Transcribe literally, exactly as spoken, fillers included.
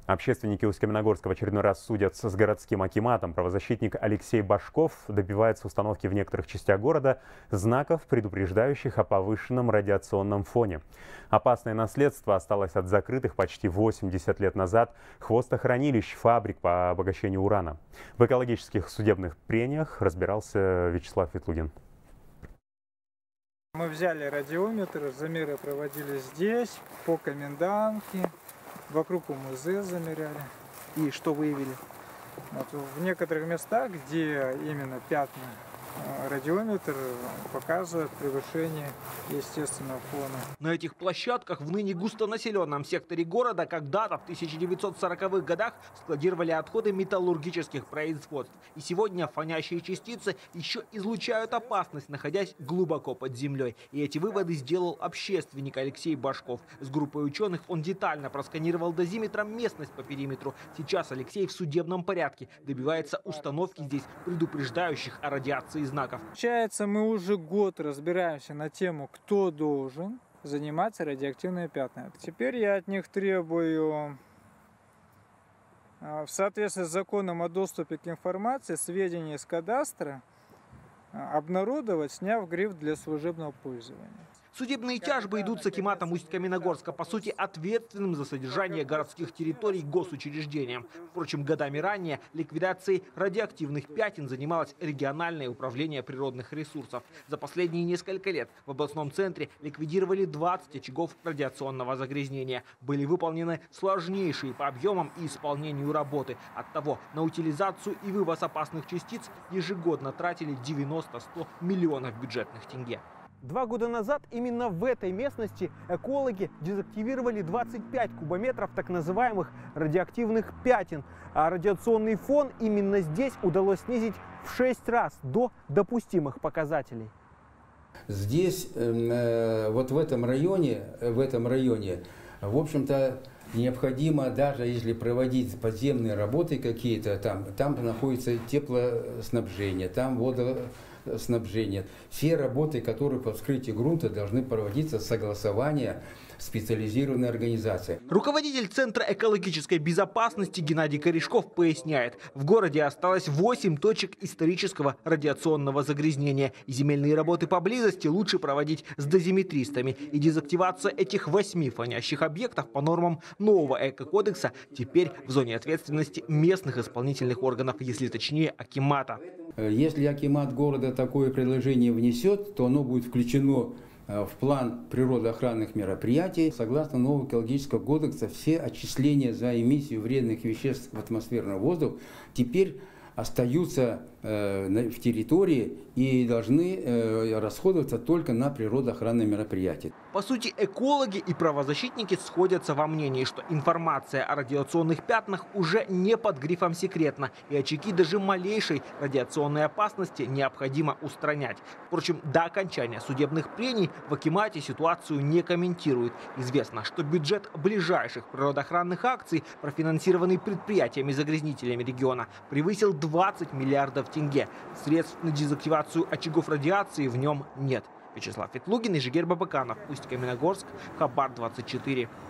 Общественники Усть-Каменогорска в очередной раз судятся с городским акиматом. Правозащитник Алексей Башков добивается установки в некоторых частях города знаков, предупреждающих о повышенном радиационном фоне. Опасное наследство осталось от закрытых почти восемьдесят лет назад хвостохранилищ фабрик по обогащению урана. В экологических судебных прениях разбирался Вячеслав Ветлугин. Мы взяли радиометр, замеры проводили здесь, по Комендантке. Вокруг УМЗ замеряли. И что выявили? Вот в некоторых местах, где именно пятна, радиометр показывает превышение естественного фона. На этих площадках в ныне густонаселенном секторе города когда-то в тысяча девятьсот сороковых годах складировали отходы металлургических производств. И сегодня фонящие частицы еще излучают опасность, находясь глубоко под землей. И эти выводы сделал общественник Алексей Башков. С группой ученых он детально просканировал дозиметром местность по периметру. Сейчас Алексей в судебном порядке добивается установки здесь предупреждающих о радиации знаков. Получается, мы уже год разбираемся на тему, кто должен заниматься радиоактивными пятнами. Теперь я от них требую в соответствии с законом о доступе к информации сведения из кадастра обнародовать, сняв гриф для служебного пользования. Судебные тяжбы идут с акиматом Усть-Каменогорска, по сути, ответственным за содержание городских территорий госучреждением. Впрочем, годами ранее ликвидацией радиоактивных пятен занималось региональное управление природных ресурсов. За последние несколько лет в областном центре ликвидировали двадцать очагов радиационного загрязнения. Были выполнены сложнейшие по объемам и исполнению работы. Оттого на утилизацию и вывоз опасных частиц ежегодно тратили девяносто-сто миллионов бюджетных тенге. Два года назад именно в этой местности экологи дезактивировали двадцать пять кубометров так называемых радиоактивных пятен. А радиационный фон именно здесь удалось снизить в шесть раз до допустимых показателей. Здесь, э, вот в этом районе, в этом районе, в общем-то, необходимо, даже если проводить подземные работы какие-то, там, там находится теплоснабжение, там водоснабжение. Все работы, которые по вскрытию грунта, должны проводиться согласование специализированной организации. Руководитель Центра экологической безопасности Геннадий Корешков поясняет, в городе осталось восемь точек исторического радиационного загрязнения. И земельные работы поблизости лучше проводить с дозиметристами. И дезактивация этих восьми фонящих объектов по нормам нового эко-кодекса теперь в зоне ответственности местных исполнительных органов, если точнее акимата. Если акимат города такое предложение внесет, то оно будет включено в план природоохранных мероприятий. Согласно нового экологического кодекса, все отчисления за эмиссию вредных веществ в атмосферный воздух теперь остаются э, в территории и должны э, расходоваться только на природоохранные мероприятия. По сути, экологи и правозащитники сходятся во мнении, что информация о радиационных пятнах уже не под грифом «секретно», и очаги даже малейшей радиационной опасности необходимо устранять. Впрочем, до окончания судебных прений в акимате ситуацию не комментируют. Известно, что бюджет ближайших природоохранных акций, профинансированный предприятиями-загрязнителями региона, превысил двадцать миллиардов тенге. Средств на дезактивацию очагов радиации в нем нет. Вячеслав Ветлугин и Жигер Бабаканов. Усть-Каменогорск. Хабар двадцать четыре.